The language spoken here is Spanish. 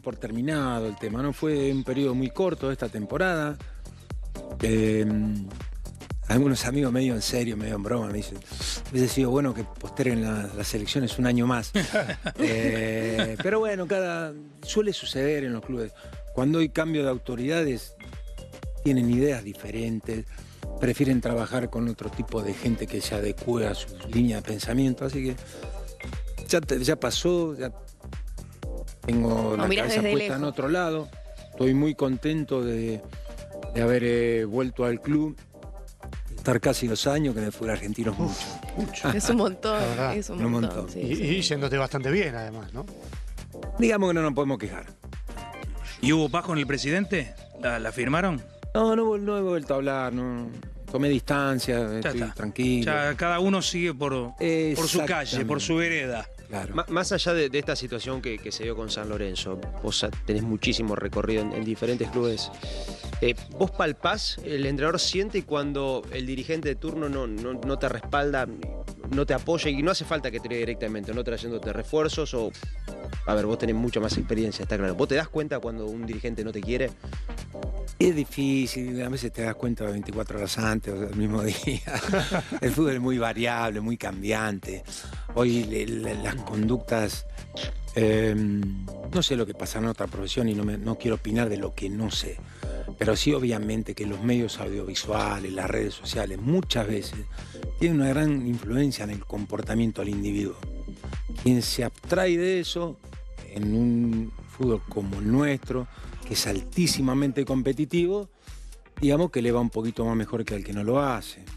por terminado el tema, ¿no? Fue un periodo muy corto esta temporada. Algunos amigos medio en serio, medio en broma, me dicen, hubiese sido bueno que posterguen las elecciones un año más. Pero bueno, suele suceder en los clubes. Cuando hay cambio de autoridades, tienen ideas diferentes, prefieren trabajar con otro tipo de gente que se adecue a su línea de pensamiento, así que ya pasó, ya tengo la cabeza puesta en otro lado. Estoy muy contento de haber vuelto al club. Estar casi 2 años, que en el fútbol argentino es mucho. Es un montón, es un montón. Sí, y yéndote bastante bien, además, ¿no? Digamos que no nos podemos quejar. ¿Y hubo paz con el presidente? ¿La firmaron? No he vuelto a hablar, no. Tomé distancia, estoy tranquilo. Ya cada uno sigue por su calle, por su vereda. Claro. Más allá de esta situación que se dio con San Lorenzo, vos tenés muchísimo recorrido en diferentes clubes. ¿Vos palpás, el entrenador siente cuando el dirigente de turno no te respalda, no te apoya y no hace falta que te diga directamente, no trayéndote refuerzos o... A ver, vos tenés mucha más experiencia, está claro. ¿Vos te das cuenta cuando un dirigente no te quiere? Es difícil, a veces te das cuenta 24 horas antes o el mismo día. El fútbol es muy variable, muy cambiante. Hoy las conductas... no sé lo que pasa en otra profesión y no quiero opinar de lo que no sé. Pero sí, obviamente, que los medios audiovisuales, las redes sociales, muchas veces tienen una gran influencia en el comportamiento del individuo. Quien se abstrae de eso, en un fútbol como el nuestro, que es altísimamente competitivo, digamos que le va un poquito más mejor que al que no lo hace.